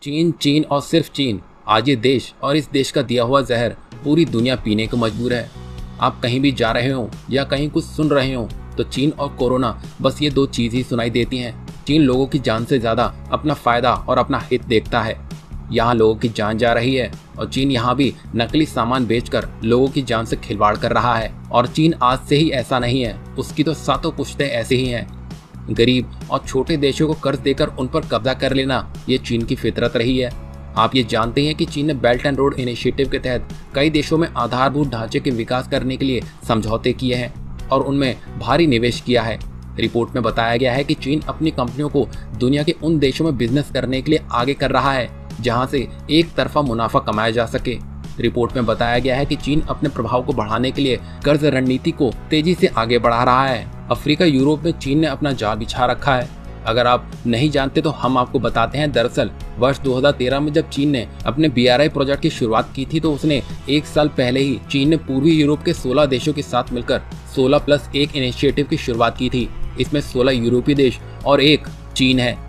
चीन, चीन और सिर्फ चीन। आज ये देश और इस देश का दिया हुआ जहर पूरी दुनिया पीने को मजबूर है। आप कहीं भी जा रहे हो या कहीं कुछ सुन रहे हो तो चीन और कोरोना बस ये दो चीज ही सुनाई देती हैं। चीन लोगों की जान से ज्यादा अपना फायदा और अपना हित देखता है। यहाँ लोगों की जान जा रही है और चीन यहाँ भी नकली सामान बेचकर लोगों की जान से खिलवाड़ कर रहा है। और चीन आज से ही ऐसा नहीं है, उसकी तो सातों पुश्तें ऐसे ही हैं। गरीब और छोटे देशों को कर्ज देकर उन पर कब्जा कर लेना ये चीन की फितरत रही है। आप ये जानते हैं कि चीन ने बेल्ट एंड रोड इनिशिएटिव के तहत कई देशों में आधारभूत ढांचे के विकास करने के लिए समझौते किए हैं और उनमें भारी निवेश किया है। रिपोर्ट में बताया गया है कि चीन अपनी कंपनियों को दुनिया के उन देशों में बिजनेस करने के लिए आगे कर रहा है जहां से एक तरफा मुनाफा कमाया जा सके। रिपोर्ट में बताया गया है कि चीन अपने प्रभाव को बढ़ाने के लिए कर्ज रणनीति को तेजी से आगे बढ़ा रहा है। अफ्रीका, यूरोप में चीन ने अपना जाल बिछा रखा है। अगर आप नहीं जानते तो हम आपको बताते हैं। दरअसल वर्ष 2013 में जब चीन ने अपने BRI प्रोजेक्ट की शुरुआत की थी तो उसने एक साल पहले ही चीन ने पूर्वी यूरोप के 16 देशों के साथ मिलकर 16+1 इनिशिएटिव की शुरुआत की थी। इसमें 16 यूरोपीय देश और एक चीन है।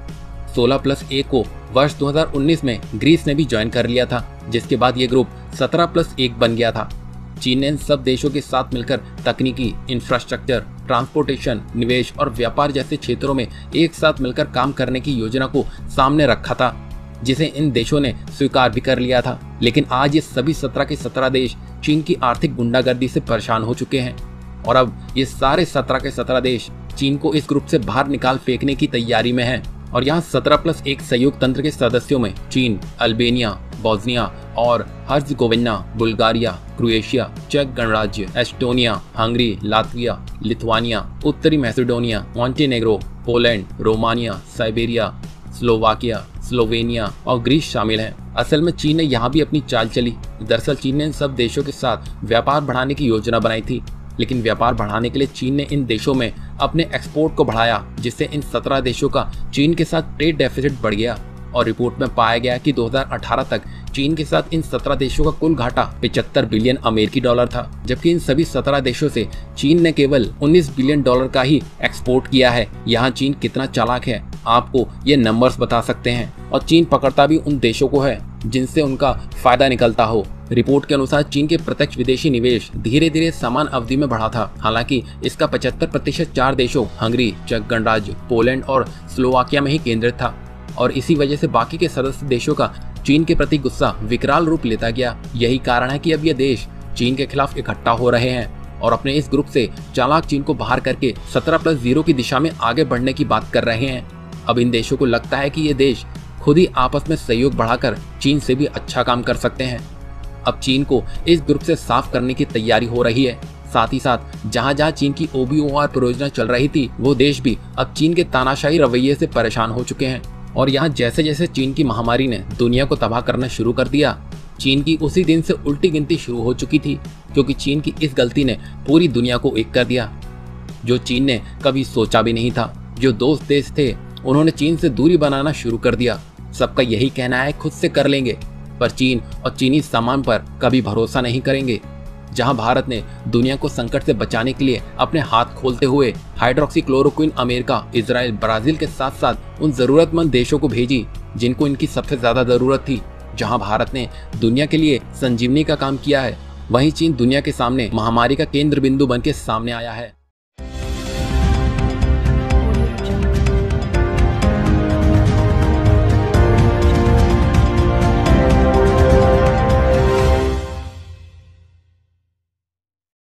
16+1 को वर्ष 2019 में ग्रीस ने भी ज्वाइन कर लिया था, जिसके बाद ये ग्रुप 17+1 बन गया था। चीन ने इन सब देशों के साथ मिलकर तकनीकी, इंफ्रास्ट्रक्चर, ट्रांसपोर्टेशन, निवेश और व्यापार जैसे क्षेत्रों में एक साथ मिलकर काम करने की योजना को सामने रखा था, जिसे इन देशों ने स्वीकार भी कर लिया था। लेकिन आज ये सभी 17 के 17 देश चीन की आर्थिक गुंडागर्दी से परेशान हो चुके हैं और अब ये सारे 17 के 17 देश चीन को इस ग्रुप से बाहर निकाल फेंकने की तैयारी में हैं। और यहाँ 17+1 सहयोग तंत्र के सदस्यों में चीन, अल्बेनिया, बोस्निया और हर्ज़गोविना, बुल्गारिया, क्रोएशिया, चेक गणराज्य, एस्टोनिया, हंगरी, लातविया, लिथुआनिया, उत्तरी Macedonia, Montenegro, Poland, Romania, Siberia, Slovakia, Slovenia और ग्रीस शामिल हैं। असल में चीन ने यहाँ भी अपनी चाल चली। दरअसल चीन ने इन सब देशों के साथ व्यापार बढ़ाने की योजना बनाई थी, लेकिन व्यापार बढ़ाने के लिए चीन ने इन देशों में अपने एक्सपोर्ट को बढ़ाया, जिससे इन 17 देशों का चीन के साथ ट्रेड डेफिसिट बढ़ गया। और रिपोर्ट में पाया गया कि 2018 तक चीन के साथ इन 17 देशों का कुल घाटा 75 बिलियन अमेरिकी डॉलर था, जबकि इन सभी 17 देशों से चीन ने केवल 19 बिलियन डॉलर का ही एक्सपोर्ट किया है। यहाँ चीन कितना चालाक है आपको ये नंबर्स बता सकते हैं। और चीन पकड़ता भी उन देशों को है जिनसे उनका फायदा निकलता हो। रिपोर्ट के अनुसार चीन के प्रत्यक्ष विदेशी निवेश धीरे धीरे समान अवधि में बढ़ा था। हालांकि इसका 75% 4 देशों हंगरी, चेक गणराज्य, पोलैंड और स्लोवाकिया में ही केंद्रित था। और इसी वजह से बाकी के सदस्य देशों का चीन के प्रति गुस्सा विकराल रूप लेता गया। यही कारण है कि अब ये देश चीन के खिलाफ इकट्ठा हो रहे हैं और अपने इस ग्रुप से चालाक चीन को बाहर करके 17+0 की दिशा में आगे बढ़ने की बात कर रहे हैं। अब इन देशों को लगता है कि ये देश खुद ही आपस में सहयोग बढ़ाकर चीन से भी अच्छा काम कर सकते हैं। अब चीन को इस ग्रुप से साफ करने की तैयारी हो रही है। साथ ही साथ जहां जहां चीन की OBOR परियोजना चल रही थी वो देश भी अब चीन के तानाशाही रवैये से परेशान हो चुके हैं। और यहाँ जैसे जैसे चीन की महामारी ने दुनिया को तबाह करना शुरू कर दिया, चीन की उसी दिन से उल्टी गिनती शुरू हो चुकी थी, क्योंकि चीन की इस गलती ने पूरी दुनिया को एक कर दिया, जो चीन ने कभी सोचा भी नहीं था। जो दोस्त देश थे उन्होंने चीन से दूरी बनाना शुरू कर दिया। सबका यही कहना है खुद से कर लेंगे, पर चीन और चीनी सामान पर कभी भरोसा नहीं करेंगे। जहां भारत ने दुनिया को संकट से बचाने के लिए अपने हाथ खोलते हुए हाइड्रोक्सीक्लोरोक्विन अमेरिका, इजराइल, ब्राजील के साथ साथ उन जरूरतमंद देशों को भेजी जिनको इनकी सबसे ज्यादा जरूरत थी। जहां भारत ने दुनिया के लिए संजीवनी का काम किया है, वहीं चीन दुनिया के सामने महामारी का केंद्र बिंदु बन के सामने आया है।